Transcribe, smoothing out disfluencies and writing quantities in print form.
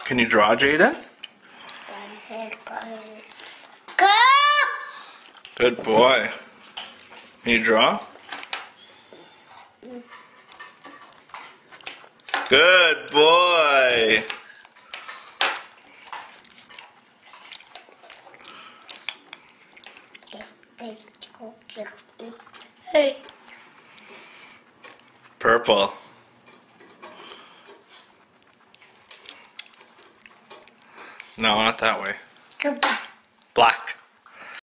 Can you draw, Jaeden? Go! Good boy. Can you draw? Good boy. Hey. Purple. No, not that way. Goodbye. Black.